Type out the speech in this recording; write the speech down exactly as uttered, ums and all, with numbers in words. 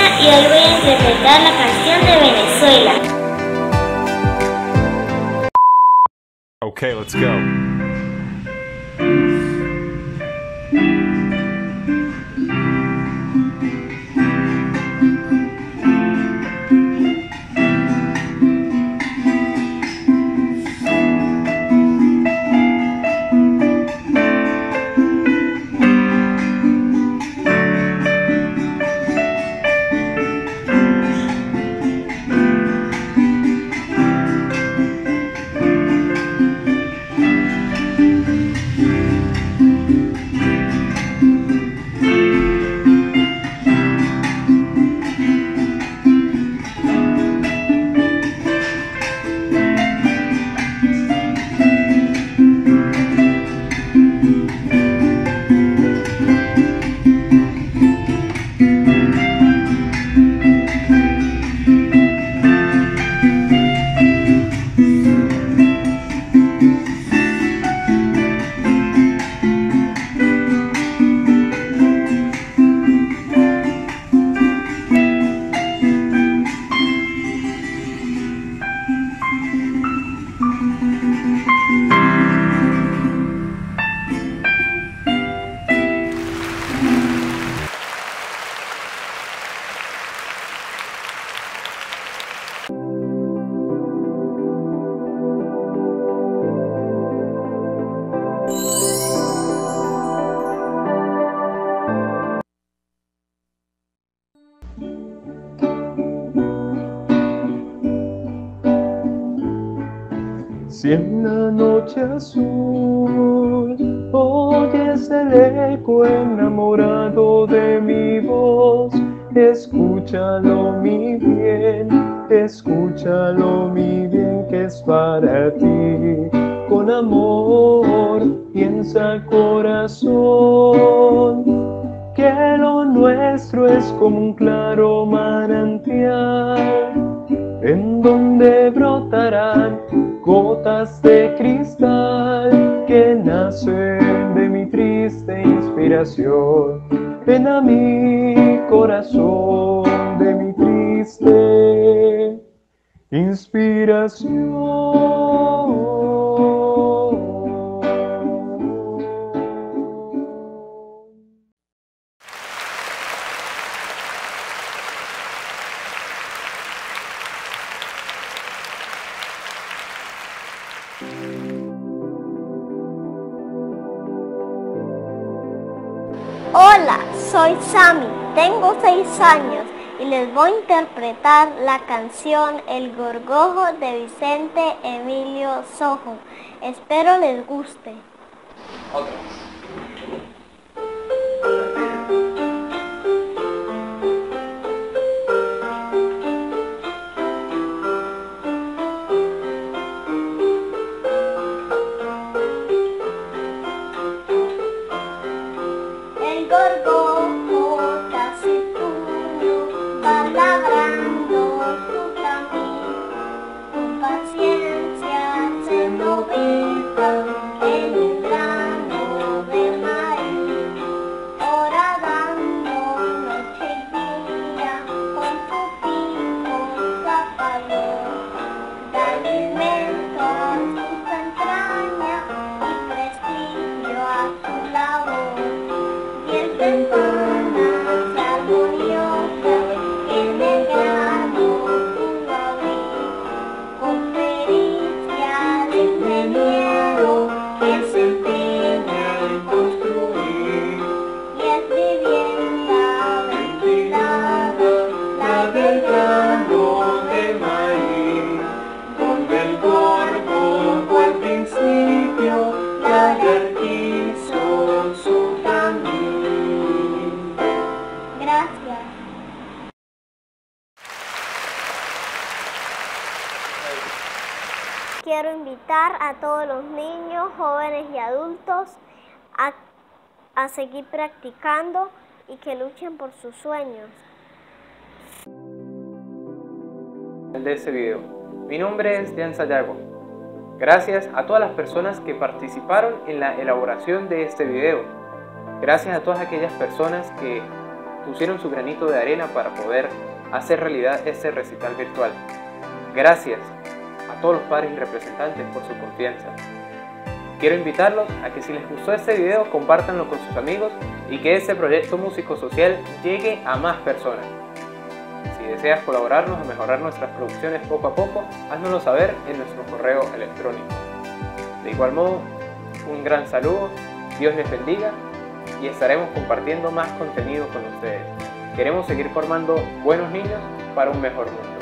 Colombia y hoy voy a interpretar la canción de Venezuela. Okay, let's go. Si en la noche azul oyes el eco enamorado de mi voz, escúchalo mi bien, escúchalo mi bien, que es para ti. Con amor piensa corazón, que lo nuestro es como un claro manantial, en donde brotarán gotas de cristal que nacen de mi triste inspiración. Ven a mi corazón de mi triste inspiración. Hola, soy Sammy, tengo seis años y les voy a interpretar la canción El Gorgojo de Vicente Emilio Sojo. Espero les guste. Otra. El gorgojo taciturno va labrando su camino, con paciencia se moviliza en un grano de maíz, horadando noche y día con su pico zapador, da alimento a sus entrañas y prestigio a su labor. Ventanas armoniosas en el grano pudo abrir, con pericia de ingeniero que se empeña en construir, y es vivienda ventilada, la del grano de maíz, donde el gorgo fue al principio, la que quiso su camino. Gracias. Quiero invitar a todos los niños, jóvenes y adultos a, a seguir practicando y que luchen por sus sueños. De este video. Mi nombre es Jan Sayago. Gracias a todas las personas que participaron en la elaboración de este video. Gracias a todas aquellas personas que pusieron su granito de arena para poder hacer realidad ese recital virtual. Gracias a todos los padres y representantes por su confianza. Quiero invitarlos a que si les gustó este video, compártanlo con sus amigos y que este proyecto músico social llegue a más personas. Si deseas colaborarnos a mejorar nuestras producciones poco a poco, háznoslo saber en nuestro correo electrónico. De igual modo, un gran saludo, Dios les bendiga y estaremos compartiendo más contenido con ustedes. Queremos seguir formando buenos niños para un mejor mundo.